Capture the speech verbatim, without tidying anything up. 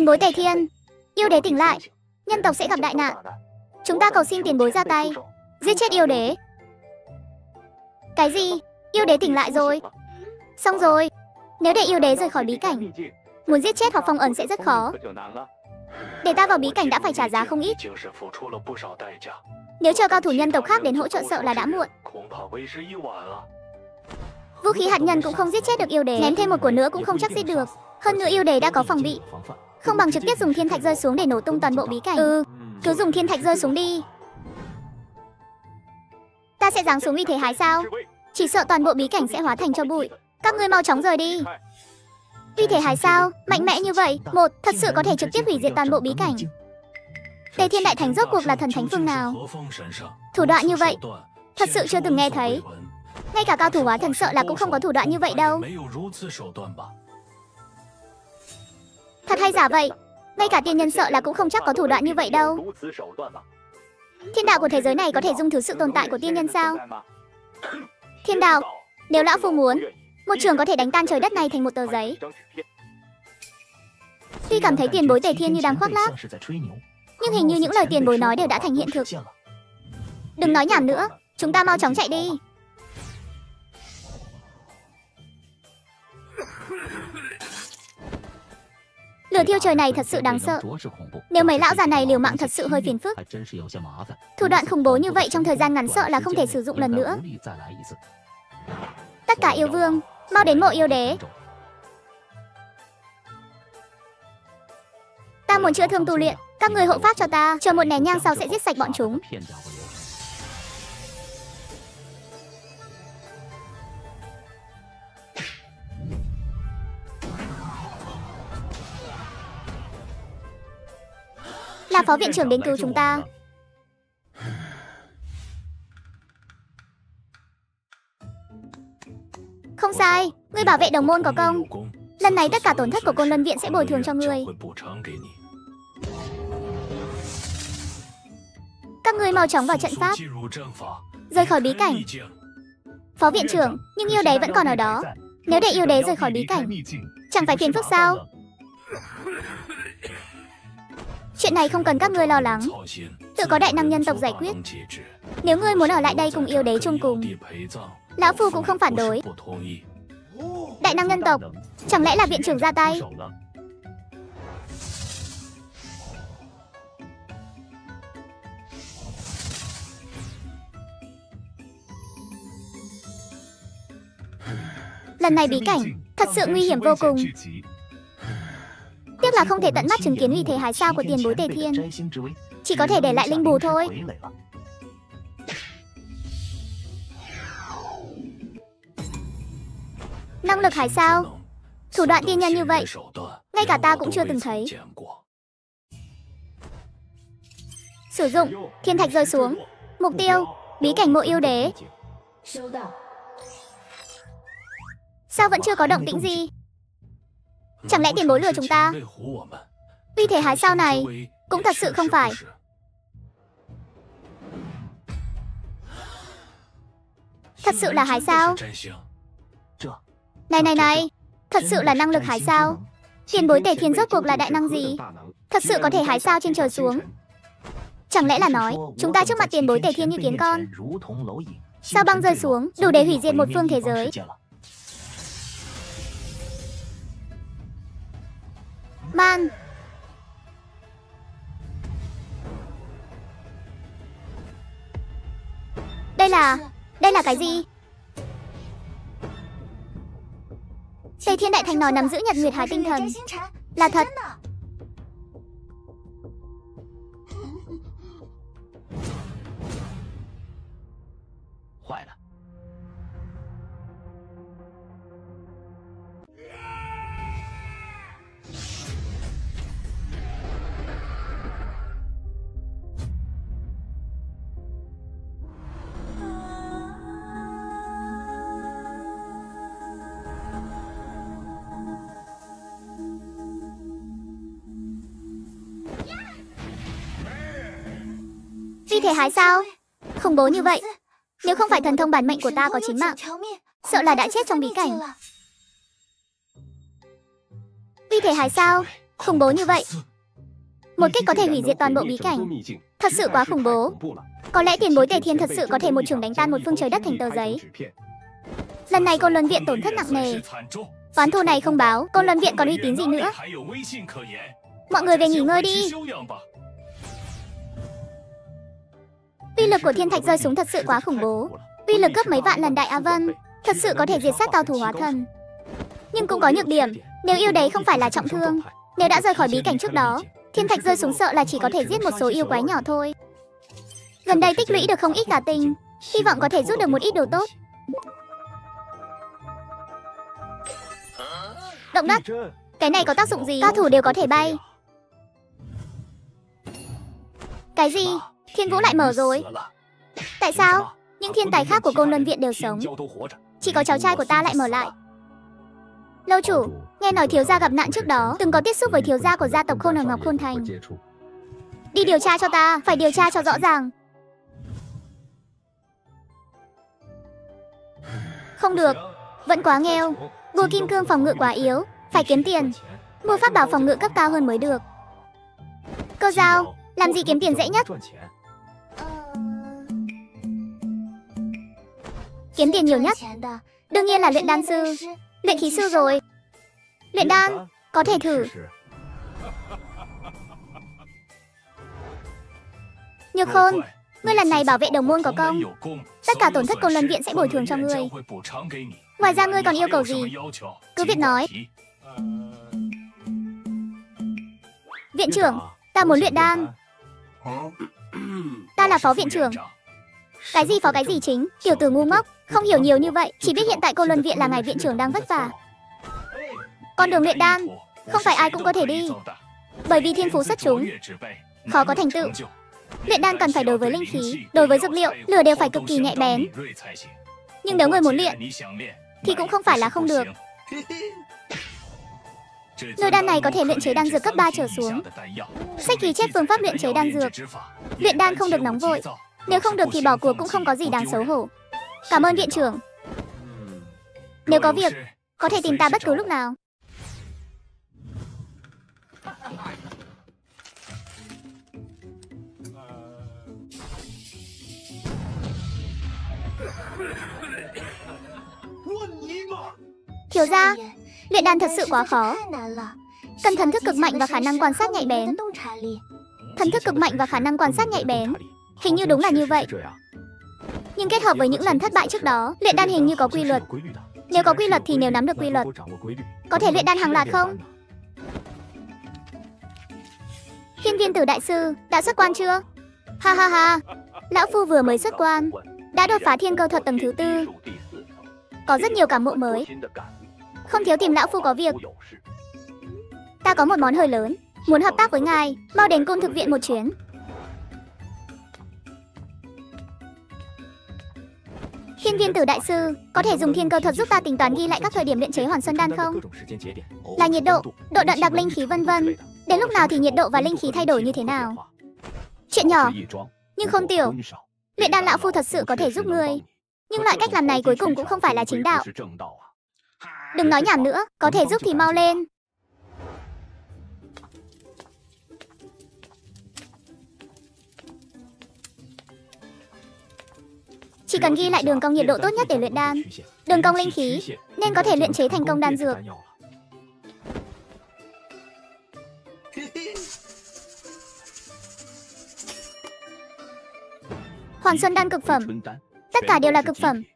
Tiền bối Tề Thiên, yêu đế tỉnh lại, nhân tộc sẽ gặp đại nạn. Chúng ta cầu xin tiền bối ra tay, giết chết yêu đế. Cái gì? Yêu đế tỉnh lại rồi? Xong rồi. Nếu để yêu đế rời khỏi bí cảnh, muốn giết chết hoặc phong ấn sẽ rất khó. Để ta vào bí cảnh đã phải trả giá không ít. Nếu chờ cao thủ nhân tộc khác đến hỗ trợ sợ là đã muộn. Vũ khí hạt nhân cũng không giết chết được yêu đế, ném thêm một của nữa cũng không chắc giết được. Hơn nữa yêu đế đã có phòng bị, không bằng trực tiếp dùng thiên thạch rơi xuống để nổ tung toàn bộ bí cảnh. Ừ, cứ dùng thiên thạch rơi xuống đi. Ta sẽ giáng xuống uy thế hái sao? Chỉ sợ toàn bộ bí cảnh sẽ hóa thành tro bụi. Các ngươi mau chóng rời đi. Uy thế hái sao? Mạnh mẽ như vậy, một thật sự có thể trực tiếp hủy diệt toàn bộ bí cảnh. Tề Thiên Đại Thánh rốt cuộc là thần thánh phương nào? Thủ đoạn như vậy, thật sự chưa từng nghe thấy. Ngay cả cao thủ hóa thần sợ là cũng không có thủ đoạn như vậy đâu. Thật hay giả vậy? Ngay cả tiên nhân sợ là cũng không chắc có thủ đoạn như vậy đâu. Thiên đạo của thế giới này có thể dung thứ sự tồn tại của tiên nhân sao? Thiên đạo, nếu lão phu muốn, một trường có thể đánh tan trời đất này thành một tờ giấy. Tuy cảm thấy tiền bối Tề Thiên như đang khoác lác, nhưng hình như những lời tiền bối nói đều đã thành hiện thực. Đừng nói nhảm nữa, chúng ta mau chóng chạy đi. Lửa thiêu trời này thật sự đáng sợ. Nếu mấy lão già này liều mạng thật sự hơi phiền phức. Thủ đoạn khủng bố như vậy trong thời gian ngắn sợ là không thể sử dụng lần nữa. Tất cả yêu vương, mau đến mộ yêu đế. Ta muốn chữa thương tu luyện, các người hộ pháp cho ta, chờ một nén nhang sau sẽ giết sạch bọn chúng. Là phó viện trưởng đến cứu chúng ta. Không sai, ngươi bảo vệ đồng môn có công. Lần này tất cả tổn thất của Côn Luân Viện sẽ bồi thường cho ngươi. Các ngươi mau chóng vào trận pháp, rời khỏi bí cảnh. Phó viện trưởng, nhưng yêu đế vẫn còn ở đó. Nếu để yêu đế rời khỏi bí cảnh, chẳng phải phiền phức sao? Chuyện này không cần các ngươi lo lắng, tự có đại năng nhân tộc giải quyết. Nếu ngươi muốn ở lại đây cùng yêu đế chung cùng, lão phu cũng không phản đối. Đại năng nhân tộc, chẳng lẽ là viện trưởng ra tay? Lần này bí cảnh thật sự nguy hiểm vô cùng. Tiếc là không thể tận mắt chứng kiến uy thế hái sao của tiền bối Tề Thiên, chỉ có thể để lại linh bù thôi. Năng lực hái sao, thủ đoạn tiên nhân như vậy, ngay cả ta cũng chưa từng thấy. Sử dụng thiên thạch rơi xuống, mục tiêu bí cảnh mộ yêu đế. Sao vẫn chưa có động tĩnh gì? Chẳng lẽ tiền bối lừa chúng ta? Uy thế hái sao này cũng thật sự không phải. Thật sự là hái sao? Này này này, thật sự là năng lực hái sao? Tiền bối Tề Thiên rốt cuộc là đại năng gì? Thật sự có thể hái sao trên trời xuống? Chẳng lẽ là nói chúng ta trước mặt tiền bối Tề Thiên như kiến con? Sao băng rơi xuống đủ để hủy diệt một phương thế giới? Man. Đây là... đây là cái gì? Tề Thiên Đại Thánh nói nắm giữ Nhật Nguyệt Hải tinh thần. Là thật. Uy thế hái sao khủng bố như vậy, nếu không phải thần thông bản mệnh của ta có chín mạng, sợ là đã chết trong bí cảnh. Uy thế hái sao Khủng bố như vậy. Một kích có thể hủy diệt toàn bộ bí cảnh. Thật sự quá khủng bố. Có lẽ tiền bối Tề Thiên thật sự có thể một chưởng đánh tan một phương trời đất thành tờ giấy. Lần này Côn Luân Viện tổn thất nặng nề. Oán thù này không báo, Côn Luân Viện còn uy tín gì nữa. Mọi người về nghỉ ngơi đi. Uy lực của thiên thạch rơi xuống thật sự quá khủng bố. Uy lực gấp mấy vạn lần Đại Á Vân. Thật sự có thể diệt sát cao thủ hóa thần. Nhưng cũng có nhược điểm. Nếu yêu đấy không phải là trọng thương, nếu đã rời khỏi bí cảnh trước đó, thiên thạch rơi xuống sợ là chỉ có thể giết một số yêu quái nhỏ thôi. Gần đây tích lũy được không ít cả tinh, hy vọng có thể rút được một ít đồ tốt. Động đất. Cái này có tác dụng gì? Cao thủ đều có thể bay. Cái gì? Thiên Vũ lại mở rồi. Tại sao? Những thiên tài khác của Côn Luân Viện đều sống, chỉ có cháu trai của ta lại mở lại. Lâu chủ, nghe nói thiếu gia gặp nạn trước đó, từng có tiếp xúc với thiếu gia của gia tộc Khôn ở Ngọc Khôn Thành. Đi điều tra cho ta, phải điều tra cho rõ ràng. Không được, vẫn quá nghèo. Bùa kim cương phòng ngự quá yếu, phải kiếm tiền. Mua pháp bảo phòng ngự cấp cao hơn mới được. Cơ dao, làm gì kiếm tiền dễ nhất? Kiếm tiền nhiều nhất đương nhiên là luyện đan sư, luyện khí sư rồi. Luyện đan, có thể thử. Nhược Khôn, ngươi lần này bảo vệ đồng môn có công. Tất cả tổn thất Côn Luân Viện sẽ bồi thường cho ngươi. Ngoài ra ngươi còn yêu cầu gì? Cứ việc nói. Viện trưởng, ta muốn luyện đan. Ta là phó viện trưởng. Cái gì phó cái gì chính, tiểu tử ngu ngốc, không hiểu nhiều như vậy, chỉ biết hiện tại Côn Luân Viện là ngài viện trưởng đang vất vả. Con đường luyện đan, không phải ai cũng có thể đi. Bởi vì thiên phú xuất chúng, khó có thành tựu. Luyện đan cần phải đối với linh khí, đối với dược liệu, lửa đều phải cực kỳ nhạy bén. Nhưng nếu người muốn luyện, thì cũng không phải là không được. Lôi đan này có thể luyện chế đan dược cấp ba trở xuống. Sách ghi chép phương pháp luyện chế đan dược. Luyện đan không được nóng vội, nếu không được thì bỏ cuộc cũng không có gì đáng xấu hổ. Cảm ơn viện trưởng. Nếu có việc, có thể tìm ta bất cứ lúc nào. Thiếu gia, luyện đan thật sự quá khó. Cần thần thức cực mạnh và khả năng quan sát nhạy bén. Thần thức cực mạnh và khả năng quan sát nhạy bén. Hình như đúng là như vậy. Nhưng kết hợp với những lần thất bại trước đó, luyện đan hình như có quy luật. Nếu có quy luật thì nếu nắm được quy luật, có thể luyện đan hàng loạt không? Hiên Viên Tử đại sư, đã xuất quan chưa? Ha ha ha, lão phu vừa mới xuất quan, đã đột phá thiên cơ thuật tầng thứ tư. Có rất nhiều cảm ngộ mới, không thiếu tìm lão phu có việc. Ta có một món hơi lớn, muốn hợp tác với ngài, mau đến Côn Thực Viện một chuyến. Hiên Viên Tử đại sư, có thể dùng thiên cơ thuật giúp ta tính toán ghi lại các thời điểm luyện chế Hoàn Xuân đan không? Là nhiệt độ, độ đậm đặc linh khí vân vân. Đến lúc nào thì nhiệt độ và linh khí thay đổi như thế nào? Chuyện nhỏ, nhưng Khôn tiểu, luyện đan lão phu thật sự có thể giúp ngươi. Nhưng loại cách làm này cuối cùng cũng không phải là chính đạo. Đừng nói nhảm nữa, có thể giúp thì mau lên. Chỉ cần ghi lại đường cong nhiệt độ tốt nhất để luyện đan, đường cong linh khí, nên có thể luyện chế thành công đan dược. Hoàn Xuân đan cực phẩm, tất cả đều là cực phẩm.